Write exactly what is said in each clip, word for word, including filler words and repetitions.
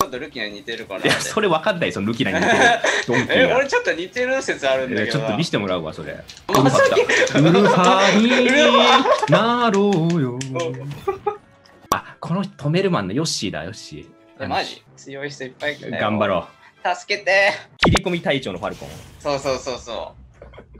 っとルキナに似てるから。 いや、それ分かんない、そのルキナに似てるドンキえ、 ーが。 俺ちょっと似てる説あるんだけど。 ちょっと見せてもらうわ、それ。 まさきウルファになろうよ。あ、このトメルマンのヨッシーだ、ヨッシー。 え、マジ強い人いっぱい来たよ。 頑張ろう。助けて。 切り込み隊長のファルコン。 そうそうそうそう。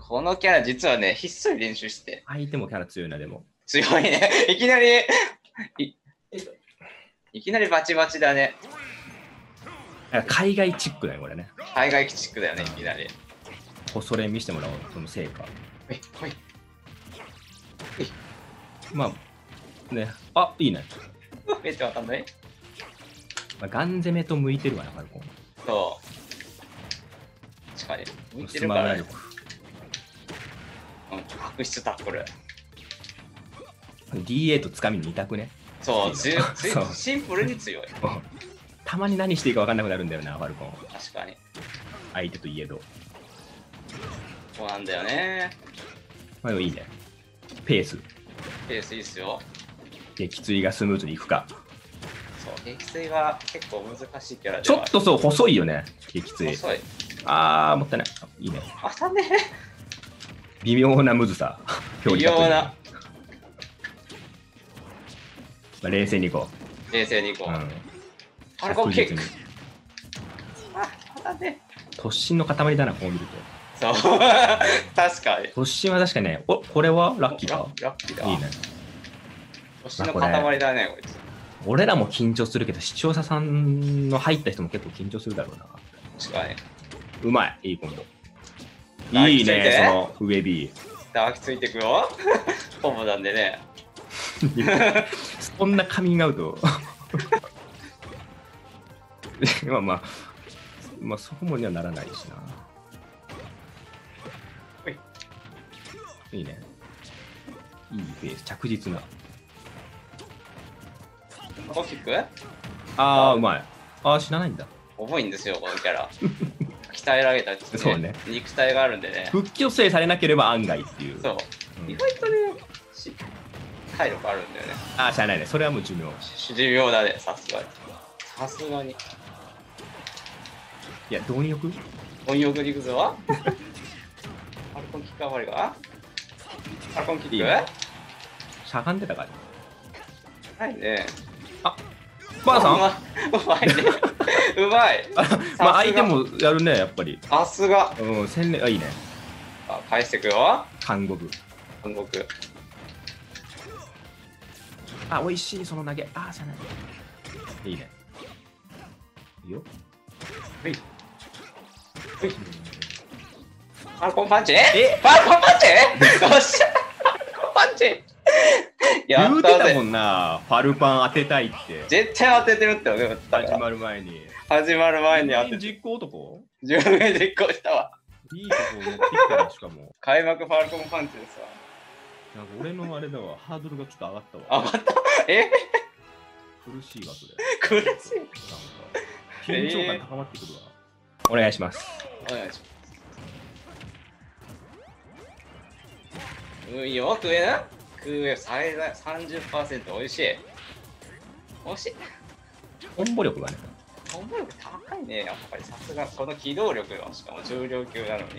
このキャラ実はね、ひっそり練習して。 相手もキャラ強いな、でも。 強いね。いきなりい、いきなりバチバチだね。 海外チックだよ、これね。 海外チックだよね、いきなり。 それ見せてもらおう、その成果。 え、はい。 まあ、ね。あ、いいね。 めっちゃわかんない。 まあ、ガン攻めと向いてるわな、ファルコン。 そう。確かに。向いてるからね。うん、白質タックル。 ディーエー とつかみに似たくね。 そう、つよそうシンプルに強い。 たまに何していいか分かんなくなるんだよな、ファルコン。 確かに。 相手といえど。 そうなんだよね。 まあでもいいね。ペース。 ペースいいっすよ。 撃墜がスムーズにいくか。 そう、撃墜が結構難しいキャラでちょっとそう、細いよね、撃墜。 細い。 あー、もったいない。いいね。 あたね。 微妙なむずさ。 微妙な。 まあ、冷静にいこう。冷静にいこう。うん、ファルコンキック。あ、あたね。 突進の塊だな、こう見ると。そう。確かに。 突進は確かにね、お、これはラッキーだ。 ラッキーだ。 いいね。 突進の塊だね、こいつ。 俺らも緊張するけど、視聴者さんの入った人も結構緊張するだろうな。 確かに。 うまい、いいコンボ。いいね、その上 B。 抱きついてくよ。コンボなんでね。 そんなカミングアウト。まあまあ、まあ、そこまではならないしな。いいね。いいペース、着実な。 大きくああ、うまい。ああ、死なないんだ。 重いんですよ、このキャラ。鍛えられた、ね、 そうね。 肉体があるんでね。 復帰を制されなければ案外っていう。 そう。うん、意外とね、体力あるんだよね。 ああ、しゃあないね。それはもう寿命。 寿命だね、さすがに。さすがに。 いや、貪欲貪欲でいくぞ。アルコンキックあまりがアルコンキックいい、ね、 しゃがんでたから。 はいね。 あ、バーさんうまいね。うまい。 まあ相手もやるね、やっぱり。 さすが。 うん、洗礼、あ、いいね。 あ、返してくよ。 韓国。 韓国。 あ、美味しい、その投げ。あ、じゃない。いいね。いいよ。 はい。はい。ファルコンパンチ？え？ファルコンパンチ？よっしゃ。ファルコンパンチ。 言うてたもんな、ファルパン当てたいって。 絶対当ててるって思ったから。 始まる前に。 始まる前に当てて。 実行男？ 自分で実行したわ。 いいとこ持ってきたらしかも。 開幕ファルコンパンチですわ。 なんか俺のあれだわ、ハードルがちょっと上がったわ。 上がった？え？ 苦しいわ、それ。 苦しい。なんか緊張感高まってくるわ。お願いします。 お願いします。うん、いいよ、食えな。食え、最大 さんじゅっパーセント 美味しい。美味しい。 コンボ力がね。 コンボ力高いね、やっぱりさすが。この機動力の、しかも重量級なの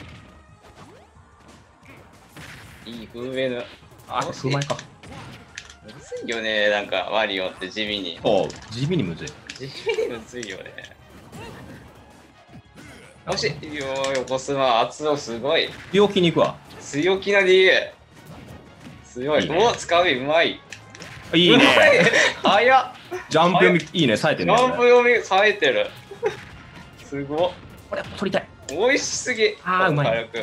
に。いい、食えぬ。 あ、うまいか。 むずいよね、なんか、ワリオって地味に。 おう、地味にむずい。 地味にむずいよね。もし、いいよ、横スマ、圧をすごい。 強気に行くわ。 強気な ディーエー。強い。いいね、お、使う、うまい。 いいね。 早っ。 ジャンプ読み、いいね、冴えてるね。 ジャンプ読み、冴えてる。すごっ。 これ、取りたい。 美味しすぎ。 ああ、うまい。 軽く。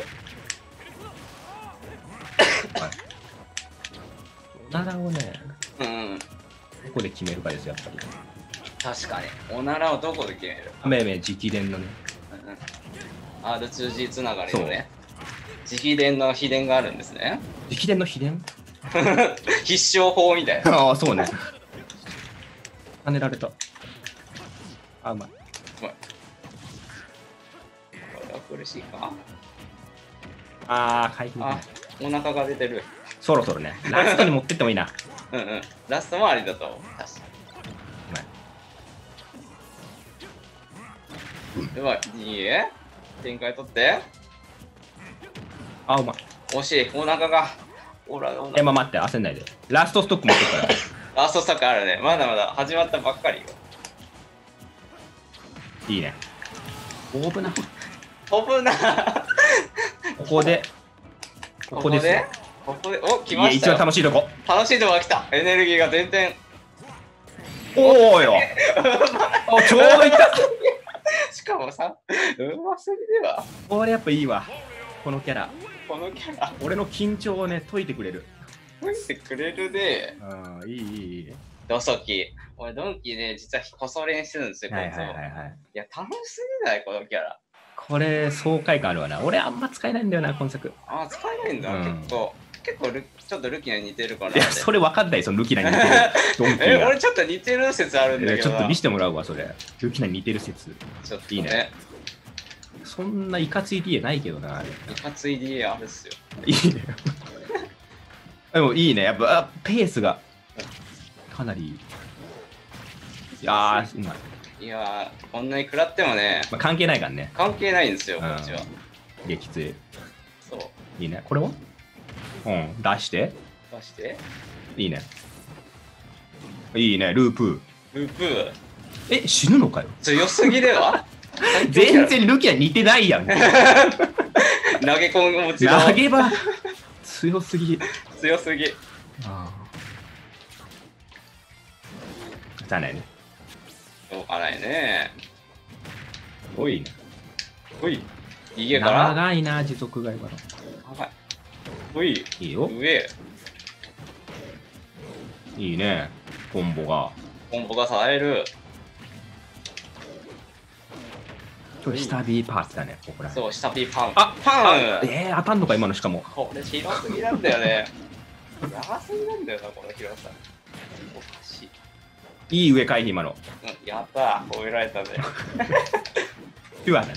おならをね、 うん。 どこで決めるかですよ、やっぱり。 確かに。おならをどこで決めるめいめい直伝のね。 うん、アールツージー つながりのね。直伝の秘伝があるんですね。 直伝の秘伝必勝法みたいな。 ああ、そうね。跳ねられた。あ、うまい。 うまい。これは苦しいか。 ああ、回復。 あ、お腹が出てる。 そろそろね。ラストに持ってってもいいな。 うんうん。ラストもありだと思う。確かに。 うまい。いいえ。展開取って。 あ、うまい。 惜しい。お腹が。おら、おえ、まあ、待って、焦んないで。ラストストック持ってるから。 ラストスタックあるね。まだまだ始まったばっかりよ。 いいね。飛ぶな。 飛ぶな。 ここで、ここですよ。 ここで、お、来いや、一ましたよ。 番楽しいとこ。 楽しいとこが来た。エネルギーが全然。 おおよ。お、ちょうどいった。 しかもさ、うますぎでは。 これやっぱいいわ。このキャラ。 このキャラ。 俺の緊張をね、解いてくれる。 解いてくれるね。 ああ、いいいいいい。 ドソキ。俺、ドンキね、実はこそ練してるんですよ、 はいこいつを。 はいはいはい。 いや、楽しすぎないこのキャラ。 これ、爽快感あるわな。俺あんま使えないんだよな、今作。 あ、使えないんだ、 うん結構。結構ル、ちょっとルキナに似てるから。 いや、それ分かんない、そのルキナに似てる。ドンキえ、 ーが。 俺ちょっと似てる説あるんだけどな。 ちょっと見せてもらうわ、それ。ルキナに似てる説。 ちょっとね。 いいね。そんないかつい ディーエー ないけどな、あれ。 いかつい ディーエー あるっすよ。 いいね。でもいいね。やっぱ、あペースがかなりいい。いやー、うまい。 いやー、こんなに食らってもね、 まあ、関係ないからね。 関係ないんですよ、こうんっちは。 激強い。 そう。 いいね。これはうん、出して。 出して。 いいね。いいね、ループ。 ループ。 え、死ぬのかよ。 強すぎでは全然ルキア似てないやん。 投げ込むもちろん投げ場強すぎ。 強すぎ。 ああ。残念ね。 しょうがないね。 おいね。 ほい。家から長いな、持続が今の。 長い。ほい。 いいよ。 上。 いいね。コンボが。 コンボがさえる。 ちょっと下 B パーツだね、ここら辺。 そう、下 P パン。 あパンえー、当たんのか、今のしかも。 これ広すぎなんだよね。やばすぎなんだよな、この広さ。おかしい。 いい上回避、今の。 うん、やったー、褒められたね。 ピュアだね。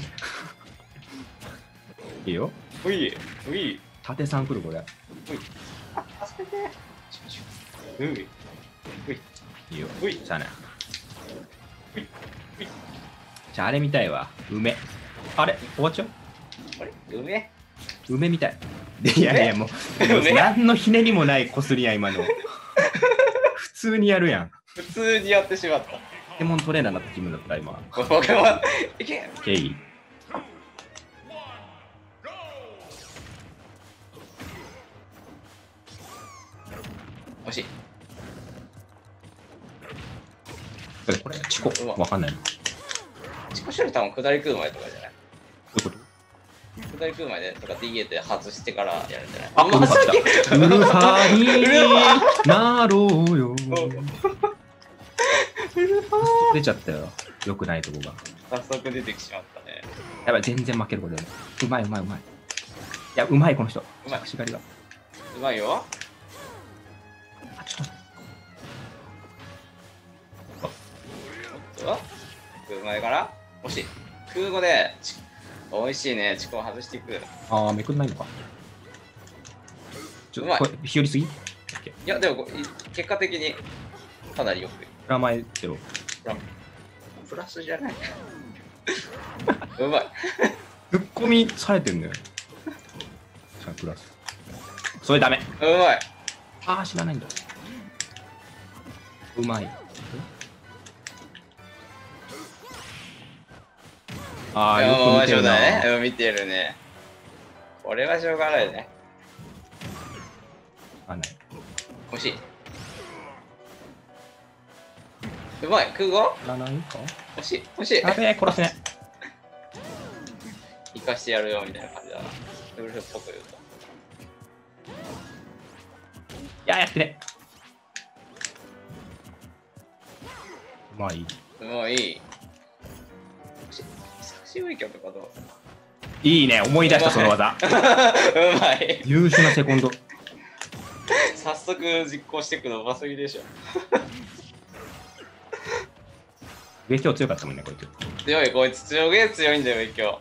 いいよ。 ほい。ほい。 縦さん来る、これ。 ほい。あ、助けて。ほい。ほい。 いいよ。 ほい。 さあね。 ほい。ほい。 じゃあ、あれ見たいわ。梅。あれ終わっちゃうあれ梅梅みたい。いやいや、もう、 梅何のひねりもないこすりや、今の。普通にやるやん。 普通にやってしまった。 ポケモントレーナーになった気分だった、今。 ポケモン、いけケイ。 惜しい。 これ、チコ。わかんない。どチコショリ多分下り食う前とかじゃないういうこと下り食う前でとか ディーエー で外してからやるんじゃないあ、ウルファ来た。ウルファになろうよ。出ちゃったよ。よくないとこが。 早速出てきしまったね。 やばい、全然負けることで。うまいうまいうまい。いや、うまい、この人。 うまいしがりが。 うまいよ。 あ、ちょっと。 おっと食う前から惜しい。空語でち美味しいね。チコを外していく。いあー、めくんないのか。ちょっと、 うまいこれ、日和すぎや、でもこい結果的にかなりよく。 プラマイゼロ。 プラスじゃない。うまい。 ツッコミされてんだよ。さあ、プラス。それダメ。 うまい。 あー、知らないんだ。うまい。あー、 いやもうしょうよく見てるな。 がないね。うん見てるね。これはしょうがないね。 あ、ない。 惜しい。うまい。空語あ、ないか惜しい。惜しい。 やべえ、殺せね。 生かしてやるよみたいな感じだな。ウルフっぽく言うと。 いや、やってね。うまい。 うまい。惜しい。久しぶり曲とかどういいね、思い出した、その技。 うまい。 優秀なセコンド。 早速実行していくのうますぎでしょ。 ベース強かったもんね、こいつ。 強い、こいつ強げ強いんだよ、今日。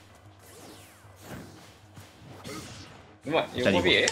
うまい、 じゃあ横 B？ 惜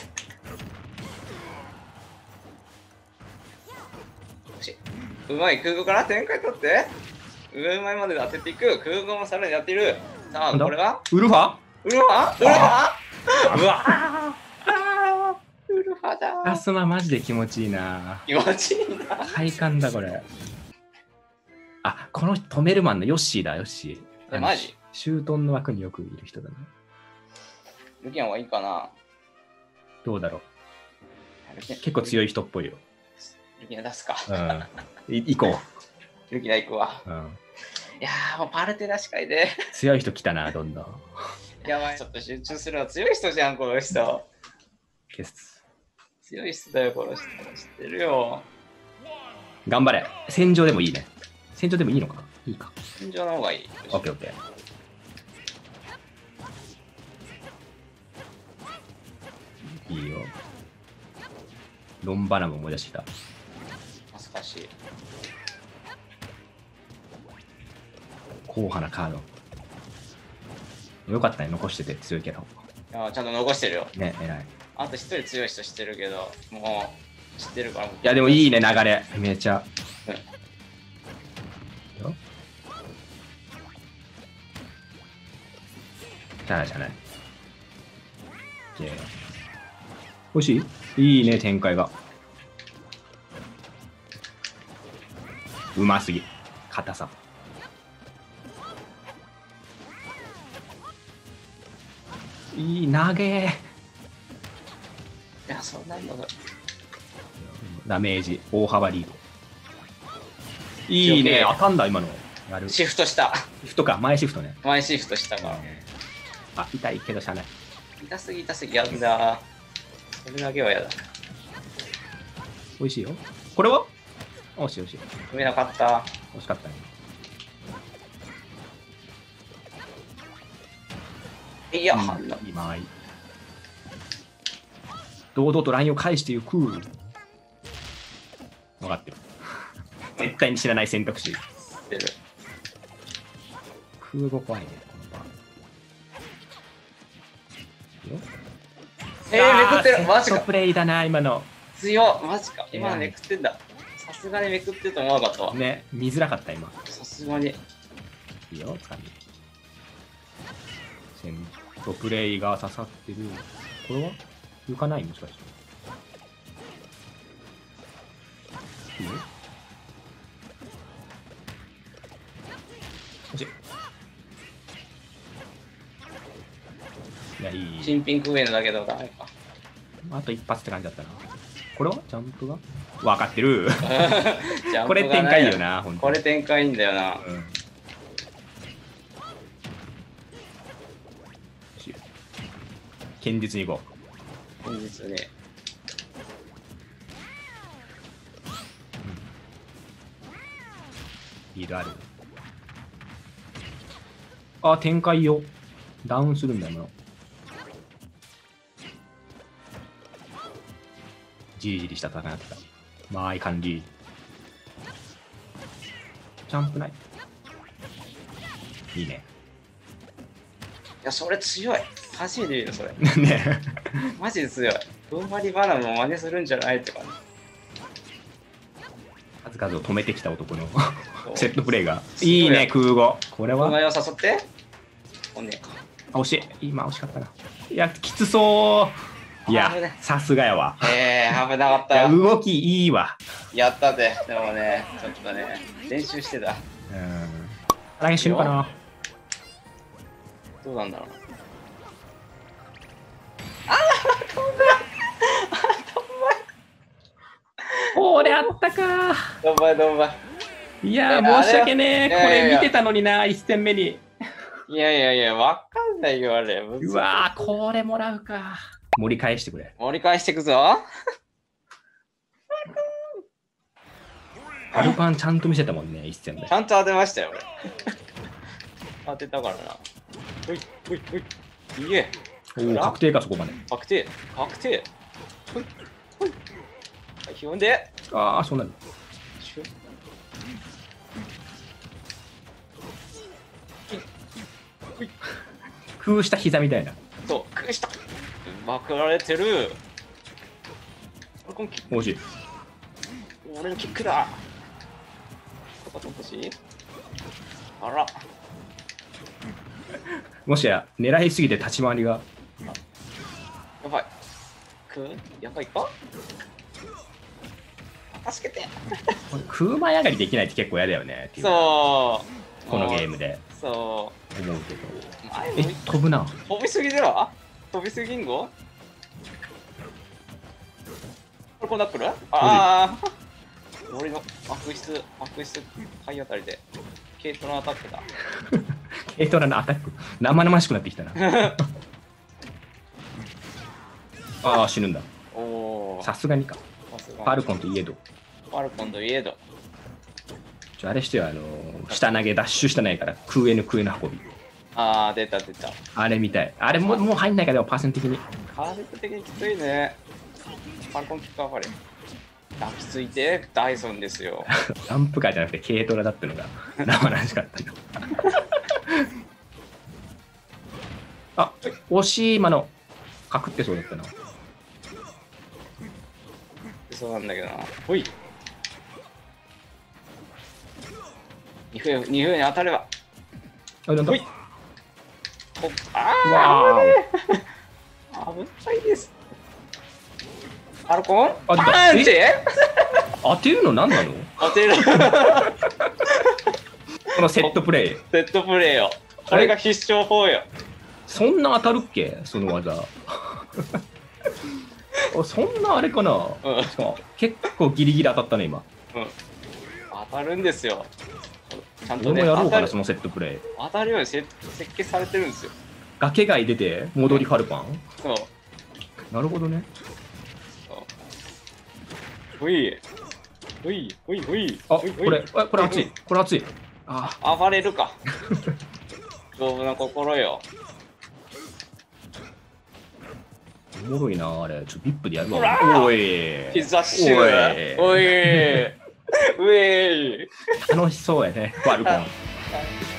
しい。うまい、空港から展開取って。 上前まで当てていく。空軍もさらにやっている。さあ、これはウルファウルファウルファうわウルファだラスママジで気持ちいいな。 気持ちいいな。 快感だ、これ。あ、この人止めるマンのヨッシーだ、ヨッシー。 え、マジシュートンの枠によくいる人だね。 ルキアンはいいかな。 どうだろう。 ルキアン結構強い人っぽいよ。 ルキアン出すか。 うん。い行こルキアン行くわ。 う。うん。 いやー、もうパルテラしかいで。 強い人来たな、どんどん。 やばい、ちょっと集中するの強い人じゃん、この人。 消す。 強い人だよ、この人。知ってるよ。 頑張れ。戦場でもいいね。戦場でもいいのかいいか。 戦場の方がいい。 オッケーオッケー。いいよ。ロンバナも思い出してきた。 懐かしい。 硬派なカード。よかったね、残してて強いキャラを。 いやちゃんと残してるよ。 ね、偉い。 あと一人強い人知ってるけど、もう知ってるから。いいや、でもいいね、流れ。めちゃ。 うんよじゃないじゃない。オッケー。欲しいいいね、展開が。うますぎ。硬さ。いい、投げー。 いや、そんなんの。 ダメージ、大幅リード。いいね、当たんだ、今の。やる。 シフトした。 シフトか、前シフトね。 前シフトしたから。 あ、痛いけどしゃあない。 痛すぎ痛すぎ。やだ。それだけはやだ。 美味しいよ。これは惜しい惜しい。 踏めなかった。 惜しかったね。 いや、 うん反応。 今い。堂々とラインを返していく。分かってる。絶対に知らない選択肢。 知ってる。 空母怖いね、この場。よえー、めくってる。マジかセット。プレイだな、今の。 強っ。マジか。今のめくってんだ。さすがにめくってると思わなかったわ。 ね、見づらかった、今。 さすがに。 いいよ、つかみ。セットプレイが刺さってる。これは浮かないもしかして。いいよ。惜しい。いや、いい。 新ピンク上のだけどダメか。 あと一発って感じだったな。これはジャンプが分かってる。 ジャンプこれ展開いいよな、ほんと。 これ展開いいんだよな。 うん。堅実にいこ本日ね。 う。リードある。あ、展開よ。ダウンするんだよな。じりじりした戦いになってた。間合い管理。ジャンプない。いいね。 いや、それ強い。初めて見る、それ。 ねマジで強い。ふんわりバナも真似するんじゃないって感数々を止めてきた男のじ。 セットプレイが。いいね、空母。これはお前を誘っておねえか。 あ、惜しい。今惜しかったな。いや、きつそう。いや危ない、 さすがやわ。 えー、危なかっいや、 た。 動きいいわ。 やったぜ。でもね、ちょっとね、練習してた。 うん。来週かな。 どうなんだろう。 これあったか。 どんばいどんばい。 いやいや申し訳ねえ。こいやいやいやれ見てたのにな、一戦目に。 いやいやいや、わかんないよ、あれ。 うわー、これもらうか。盛り返してくれ。 盛り返していくぞ。 アルパンちゃんと見せたもんね、一戦目ち。ゃんと当てましたよ、俺。当てたからな。ほい、ほい、ほい。いえ。 おー確定か、そこまで。 確定。確定。ほい、ほい。はい、ひょんで。 ああ、そうなる。 シュッほい。 空した膝みたいな。 そう、くした。まくられてる。俺このキック、 惜しい。 俺のキックだ。とかと欲しいもしや狙いすぎて立ち回りが。 やばい。くやばいか助けて。 これ空舞い上がりできないって結構嫌だよねっていうそうこのゲームでそ思うけど。 う前えも飛ぶな。 飛びすぎでは飛びすぎんごこれこんな来るああ俺の悪質悪質体当たりで軽トラアタックだ。 軽トラのアタック生々しくなってきたな。ああ死ぬんだ。 おおさすがにか。ファルコンといえど。 ファルコンといえどちょあれしてよ、あのー下投げダッシュしたないから空への空への運び。 ああ出た出た。 あれみたい。あれももう入んないからでもパーセント的に。 カーセット的にきついね。ファルコンキックアファレ抱きついてダイソンですよ。 ランプカーじゃなくて軽トラだってのが生々しかったよ。あ惜しい今のかくってそうだったな。 そうなんだけどな。ほいにふんにふんに当たれば。 あなんだほいおあうわあ危ないです。ファルコンあ出たパンチ当てるの何なの？ 当てるこのセットプレイ。 セットプレーよ。これが必勝法よ。 そんな当たるっけその技。あそんなあれかな、 うんしかも結構ギリギリ当たったね今。 うん当たるんですよ。ちゃんと俺ね当たるもやろうかなそのセットプレイ。 当たるようにせ設計されてるんですよ。 崖外出て戻りファルパン。 そうなるほどね。 ほいほいほいほいあほいほいこれあこれ熱いこれ熱い。あ暴れるか丈夫な心よ。 おもろいなあれ。ちょっとビップでやるほらわ。おいピザッシュおいおい楽しそうやねファルコン。